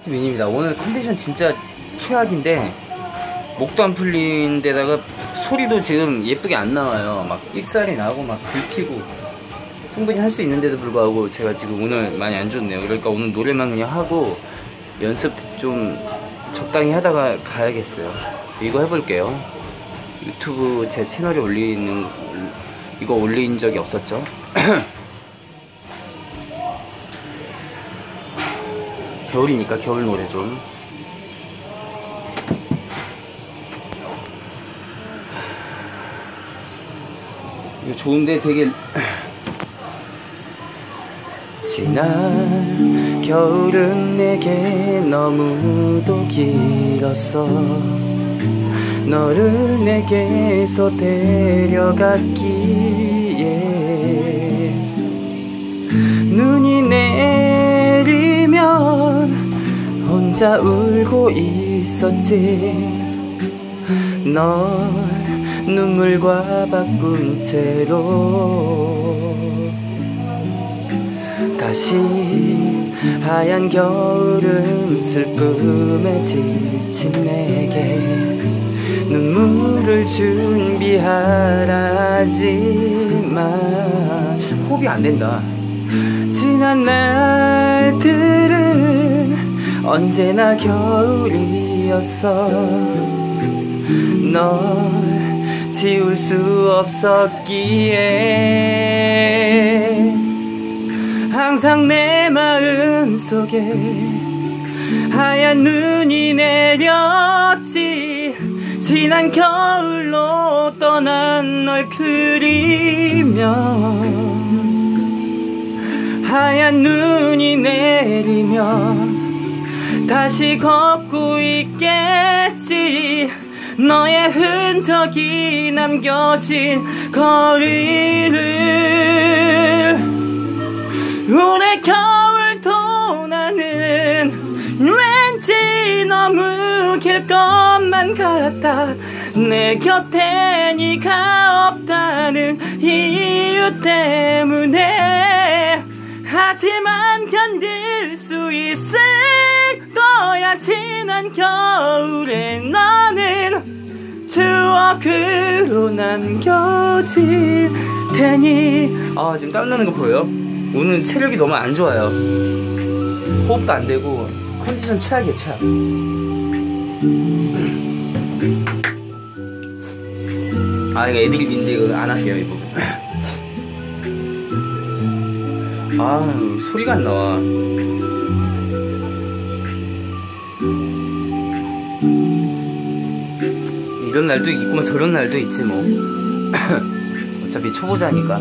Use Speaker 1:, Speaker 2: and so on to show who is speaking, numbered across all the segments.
Speaker 1: 민입니다. 오늘 컨디션 진짜 최악인데 목도 안 풀린 데다가 소리도 지금 예쁘게 안 나와요. 막 삑살이 나고 막 긁히고 충분히 할 수 있는데도 불구하고 제가 지금 오늘 많이 안 좋네요. 그러니까 오늘 노래만 그냥 하고 연습 좀 적당히 하다가 가야겠어요. 이거 해볼게요. 유튜브 제 채널에 이거 올린 적이 없었죠? 겨울이니까 겨울 노래 좀. 이거 좋은데 되게 지난 겨울은 내게 너무도 길었어. 너를 내게서 데려갔기에 눈이 내리면 혼자 울고 있었지. 널 눈물과 바꾼 채로 다시 하얀 겨울은 슬픔에 지친 내게 눈물을 준비하라지만 호흡이 안 된다. 지난 날들은 언제나 겨울이었어. 널 지울 수 없었기에 항상 내 마음속에 하얀 눈이 내렸지. 지난 겨울로 떠난 널 그리며 하얀 눈이 내리면 다시 걷고 있겠지. 너의 흔적이 남겨진 거리를 올해 겨울도 나는 왠지 너무 길 것만 같아. 내 곁에 네가 없다는 이유 때문에. 하지만 견딜 수 있을 거야. 지난 겨울에 너는 추억으로 남겨질 테니. 지금 땀나는 거 보여요? 오늘 체력이 너무 안 좋아요. 호흡도 안 되고 컨디션 최악이에요, 최악. 이거 애드립인데 이거 안 할게요, 이 부분. 소리가 안 나와. 이런 날도 있고 저런 날도 있지 뭐. 어차피 초보자니까.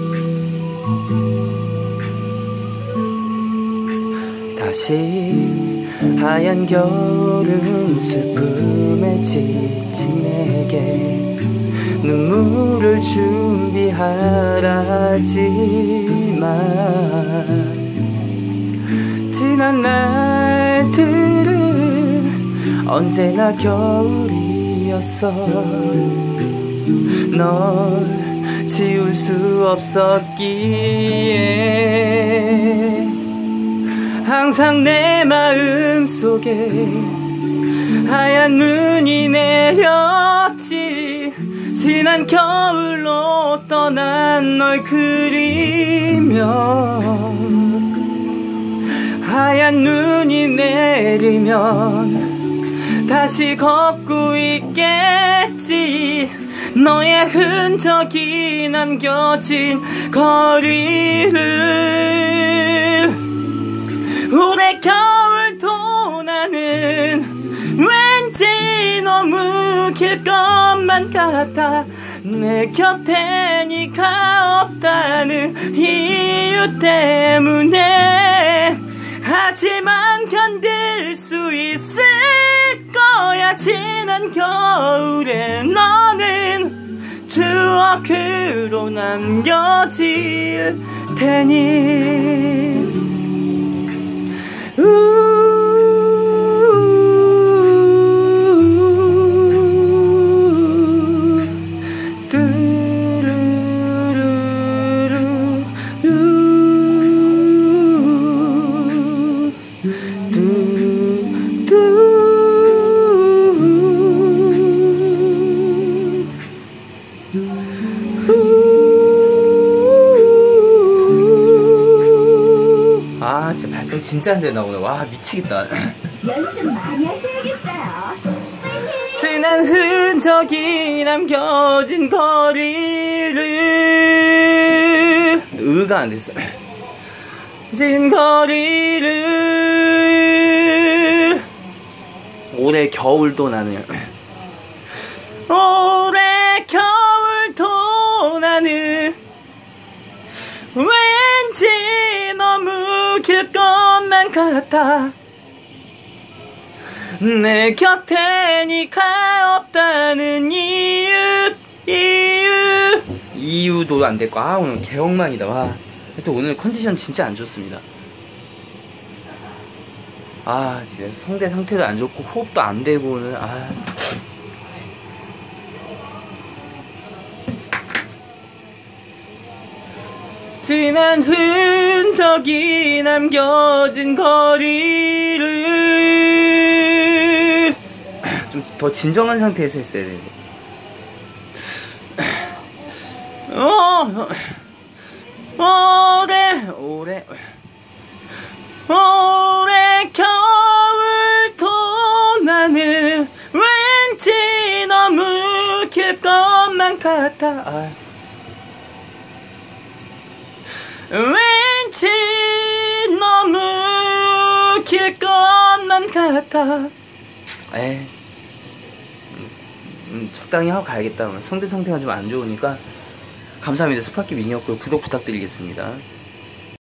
Speaker 1: 다시 하얀 겨울은 슬픔에 지친 내게 눈물을 준비하라지만 지난 날들은 언제나 겨울이었어. 널 지울 수 없었기에 항상 내 마음속에 하얀 눈이 내렸지. 지난 겨울로 떠난 널 그리며 하얀 눈이 내리면 다시 걷고 있겠지. 너의 흔적이 남겨진 거리를 올해 겨울도 나는 왠지 너무 길 것만 같아. 내 곁에 네가 없다는 이유 때문에. 하지만 견딜 수 있을 거야. 지난 겨울에 너는 추억으로 남겨질 테니. 뚜루루루 진짜 안 된다 오늘. 와 미치겠다.
Speaker 2: 연습 많이 하셔야겠어요.
Speaker 1: 지난 흔적이 남겨진 거리를 의가 안 됐어. 진 거리를 올해 겨울도 나는 올해 겨울도 나는 왠지 너무 길 것만 같아. 내 곁에 니가 없다는 이유도 안 됐고. 아 오늘 개엉망이다. 와 또 오늘 컨디션 진짜 안 좋습니다. 아 진짜 성대 상태도 안 좋고 호흡도 안 되고 오늘. 아 지난 흔적이 남겨진 거리를 좀 더 진정한 상태에서 했어야 되는데. 올해 겨울도 나는 왠지 너무 길 것만 같아. 아. 왠지 너무 길 것만 같아. 에이 적당히 하고 가야겠다. 성대 상태가 좀 안 좋으니까. 감사합니다. 스파키 미니였고요. 구독 부탁드리겠습니다.